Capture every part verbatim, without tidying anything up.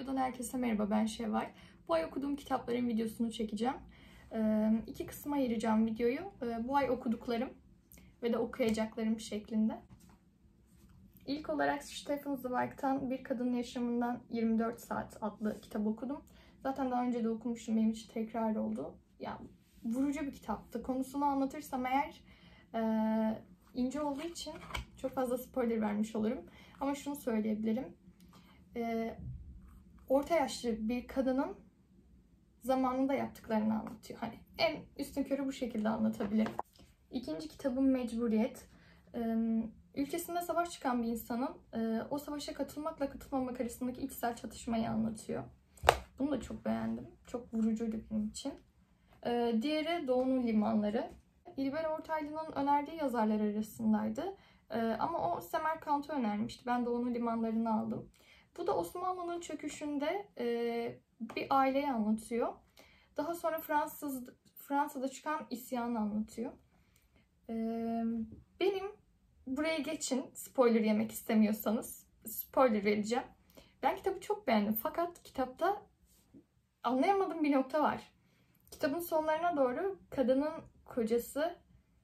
videodan herkese merhaba, ben Şevval. Bu ay okuduğum kitapların videosunu çekeceğim. Ee, iki kısma ayıracağım videoyu. Ee, bu ay okuduklarım ve de okuyacaklarım şeklinde. İlk olarak Stefan Zweig'tan Bir Kadının Yaşamından yirmi dört Saat adlı kitap okudum. Zaten daha önce de okumuştum, benim için tekrar oldu. Ya, vurucu bir kitaptı. Konusunu anlatırsam eğer e, ince olduğu için çok fazla spoiler vermiş olurum. Ama şunu söyleyebilirim. E, orta yaşlı bir kadının zamanında yaptıklarını anlatıyor. Hani en üstünkörü bu şekilde anlatabilirim. İkinci kitabım Mecburiyet. E, ülkesinde savaş çıkan bir insanın e, o savaşa katılmakla katılmamak arasındaki içsel çatışmayı anlatıyor. Bunu da çok beğendim. Çok vurucuydu benim için. E, diğeri Doğu'nun Limanları. İlber Ortaylı'nın önerdiği yazarlar arasındaydı. E, ama o Semerkant'ı önermişti. Ben Doğu'nun Limanları'nı aldım. Bu da Osmanlı'nın çöküşünde e, bir aileyi anlatıyor. Daha sonra Fransız Fransa'da çıkan isyanı anlatıyor. E, benim buraya geçin, spoiler yemek istemiyorsanız spoiler vereceğim. Ben kitabı çok beğendim fakat kitapta anlayamadığım bir nokta var. Kitabın sonlarına doğru kadının kocası,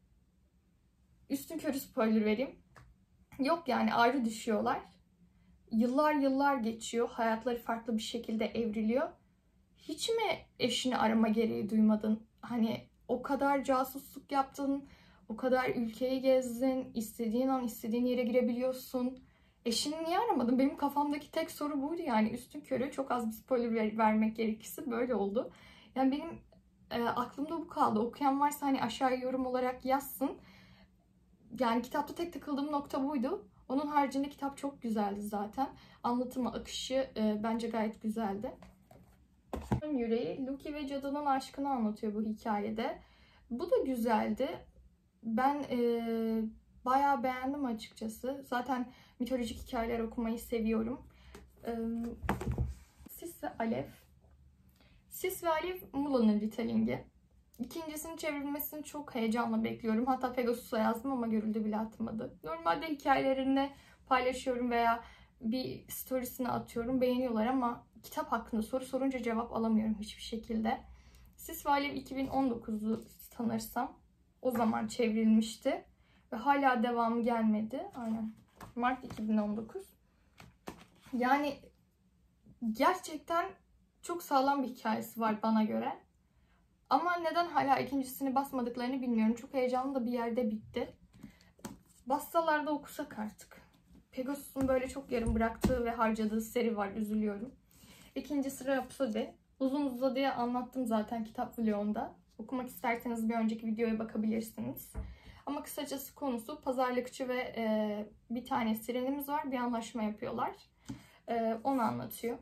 üstünkörü spoiler vereyim, yok yani ayrı düşüyorlar. Yıllar yıllar geçiyor. Hayatları farklı bir şekilde evriliyor. Hiç mi eşini arama gereği duymadın? Hani o kadar casusluk yaptın, o kadar ülkeyi gezdin, istediğin an istediğin yere girebiliyorsun. Eşini niye aramadın? Benim kafamdaki tek soru buydu yani. Üstünkörü çok az bir spoiler ver, vermek gerekirse böyle oldu. Yani benim e, aklımda bu kaldı. Okuyan varsa hani aşağıya yorum olarak yazsın. Yani kitapta tek takıldığım nokta buydu. Onun haricinde kitap çok güzeldi zaten. Anlatımı, akışı e, bence gayet güzeldi. Yüreği, Loki ve Cadının aşkını anlatıyor bu hikayede. Bu da güzeldi. Ben e, bayağı beğendim açıkçası. Zaten mitolojik hikayeler okumayı seviyorum. E, Sis ve Alev. Sis ve Alev, Mula'nın Ritelling'i. İkincisinin çevrilmesini çok heyecanla bekliyorum. Hatta Pegasus'a yazdım ama görüldü bile atmadı. Normalde hikayelerini paylaşıyorum veya bir storiesine atıyorum. Beğeniyorlar ama kitap hakkında soru sorunca cevap alamıyorum hiçbir şekilde. Sis ve Alev iki bin on dokuzu sanırsam o zaman çevrilmişti. Ve hala devamı gelmedi. Aynen. Mart iki bin on dokuz. Yani gerçekten çok sağlam bir hikayesi var bana göre. Ama neden hala ikincisini basmadıklarını bilmiyorum. Çok heyecanlı da bir yerde bitti. Bassalar da okusak artık. Pegasus'un böyle çok yarım bıraktığı ve harcadığı seri var. Üzülüyorum. İkincisi Rhapsody. Uzun uzadıya anlattım zaten kitap vlogunda. Okumak isterseniz bir önceki videoya bakabilirsiniz. Ama kısacası konusu pazarlıkçı ve e, bir tane sirenimiz var. Bir anlaşma yapıyorlar. E, onu anlatıyor.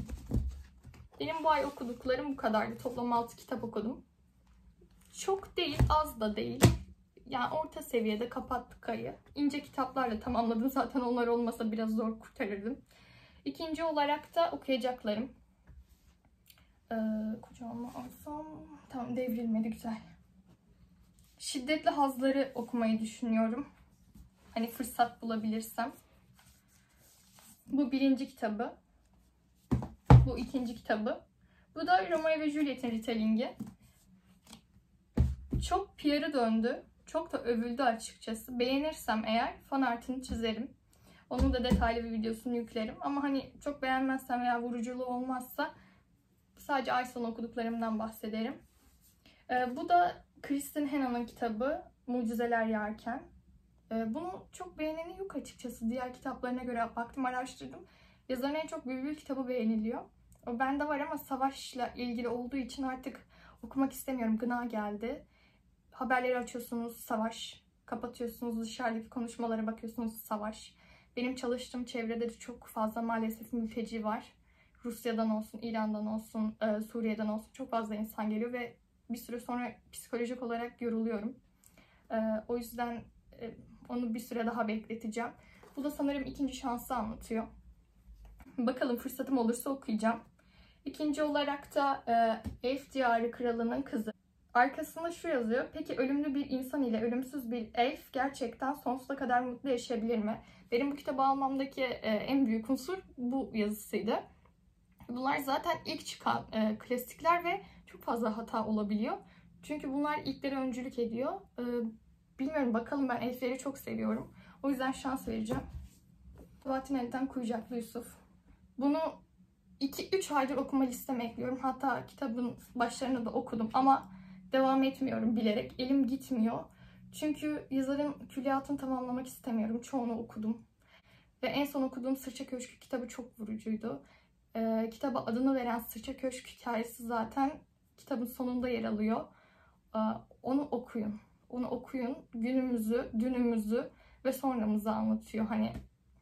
Benim bu ay okuduklarım bu kadardı. Toplam altı kitap okudum. Çok değil, az da değil. Yani orta seviyede kapattık ayı. İnce kitaplarla tamamladım. Zaten onlar olmasa biraz zor kurtarırdım. İkinci olarak da okuyacaklarım. Ee, kucağıma alsam... Tamam, devrilmedi, güzel. Şiddetli Hazları okumayı düşünüyorum. Hani fırsat bulabilirsem. Bu birinci kitabı. Bu ikinci kitabı. Bu da Romeo ve Juliet'in Ritelling'i. Çok P R'ı döndü. Çok da övüldü açıkçası. Beğenirsem eğer fan art'ını çizerim. Onun da detaylı bir videosunu yüklerim. Ama hani çok beğenmezsem veya vuruculuğu olmazsa sadece ay sonu okuduklarımdan bahsederim. Ee, bu da Kristin Hannah'nın kitabı Mucizeler Yağarken. Ee, bunu çok beğeneni yok açıkçası. Diğer kitaplarına göre baktım, araştırdım. Yazarın en çok Bülbül kitabı beğeniliyor. O bende var ama savaşla ilgili olduğu için artık okumak istemiyorum. Gına geldi. Haberleri açıyorsunuz, savaş. Kapatıyorsunuz, dışarıdaki konuşmalara bakıyorsunuz, savaş. Benim çalıştığım çevrede de çok fazla maalesef mülteci var. Rusya'dan olsun, İran'dan olsun, Suriye'den olsun çok fazla insan geliyor ve bir süre sonra psikolojik olarak yoruluyorum. O yüzden onu bir süre daha bekleteceğim. Bu da sanırım ikinci şansı anlatıyor. Bakalım fırsatım olursa okuyacağım. İkinci olarak da Elf Diyarı Kralı'nın Kızı. Arkasında şu yazıyor. Peki ölümlü bir insan ile ölümsüz bir elf gerçekten sonsuza kadar mutlu yaşayabilir mi? Benim bu kitabı almamdaki en büyük unsur bu yazısıydı. Bunlar zaten ilk çıkan e, klasikler ve çok fazla hata olabiliyor. Çünkü bunlar ilklere öncülük ediyor. E, bilmiyorum, bakalım, ben Elfleri çok seviyorum. O yüzden şans vereceğim. Sabahattin Ali'den Kuyucaklı Yusuf. Bunu iki üç aydır okuma listeme ekliyorum. Hatta kitabın başlarını da okudum ama devam etmiyorum bilerek. Elim gitmiyor. Çünkü yazarın külliyatını tamamlamak istemiyorum. Çoğunu okudum. Ve en son okuduğum Sırça Köşkü kitabı çok vurucuydu. Ee, kitaba adını veren Sırça Köşk hikayesi zaten kitabın sonunda yer alıyor. Ee, onu okuyun. Onu okuyun. Günümüzü, dünümüzü ve sonramızı anlatıyor. Hani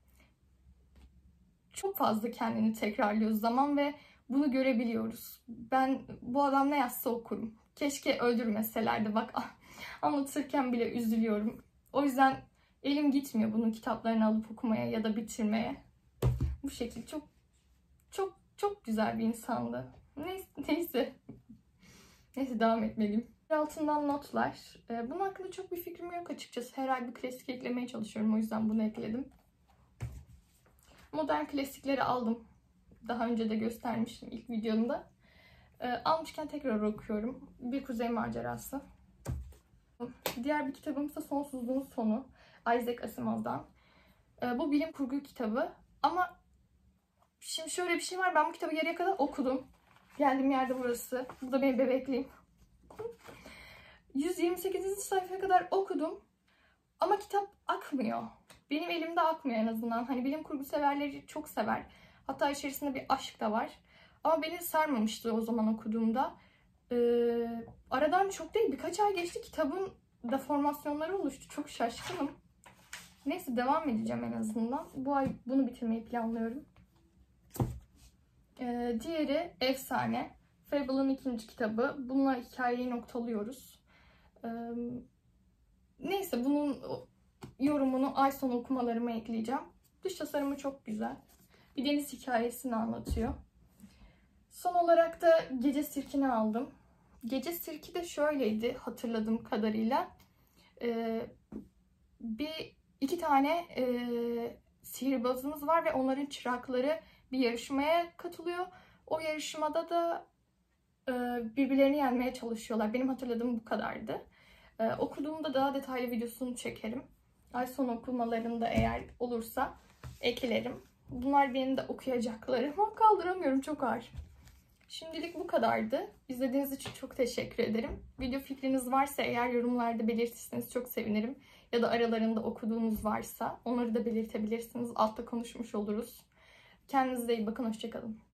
çok fazla kendini tekrarlıyor zaman ve bunu görebiliyoruz. Ben bu adam ne yazsa okurum. Keşke öldürmeselerdi. Bak, anlatırken bile üzülüyorum. O yüzden elim gitmiyor bunun kitaplarını alıp okumaya ya da bitirmeye. Bu şekilde çok çok çok güzel bir insandı. Neyse, neyse. Neyse, devam etmeliyim. Altından notlar. Bunun hakkında çok bir fikrim yok açıkçası. Her ay bir klasik eklemeye çalışıyorum. O yüzden bunu ekledim. Modern klasikleri aldım. Daha önce de göstermiştim ilk videomda. E, almışken tekrar okuyorum. Bir Kuzey Macerası. Diğer bir kitabım ise Sonsuzluğun Sonu. Isaac Asimov'dan. E, bu bilim kurgu kitabı. Ama şimdi şöyle bir şey var. Ben bu kitabı yarıya kadar okudum. Geldiğim yerde burası. Bu da benim bebekliğim. yüz yirmi sekizinci sayfaya kadar okudum. Ama kitap akmıyor. Benim elimde akmıyor en azından. Hani bilim kurgu severleri çok sever. Hatta içerisinde bir aşk da var. Ama beni sarmamıştı o zaman okuduğumda. Ee, aradan çok değil, birkaç ay geçti. Kitabın deformasyonları oluştu. Çok şaşkınım. Neyse, devam edeceğim en azından. Bu ay bunu bitirmeyi planlıyorum. Ee, diğeri Efsane. Fable'ın ikinci kitabı. Bununla hikayeyi noktalıyoruz. Ee, neyse, bunun yorumunu ay sonu okumalarıma ekleyeceğim. Dış tasarımı çok güzel. Bir deniz hikayesini anlatıyor. Son olarak da Gece Sirkini aldım. Gece Sirki de şöyleydi hatırladığım kadarıyla. Ee, bir iki tane e, sihirbazımız var ve onların çırakları bir yarışmaya katılıyor. O yarışmada da e, birbirlerini yenmeye çalışıyorlar. Benim hatırladığım bu kadardı. E, okuduğumda daha detaylı videosunu çekerim. Ay sonu okumalarında eğer olursa eklerim. Bunlar benim de okuyacaklarım. Ama kaldıramıyorum, çok ağır. Şimdilik bu kadardı. İzlediğiniz için çok teşekkür ederim. Video fikriniz varsa eğer yorumlarda belirtirseniz çok sevinirim. Ya da aralarında okuduğunuz varsa onları da belirtebilirsiniz. Altta konuşmuş oluruz. Kendinize iyi bakın. Hoşça kalın.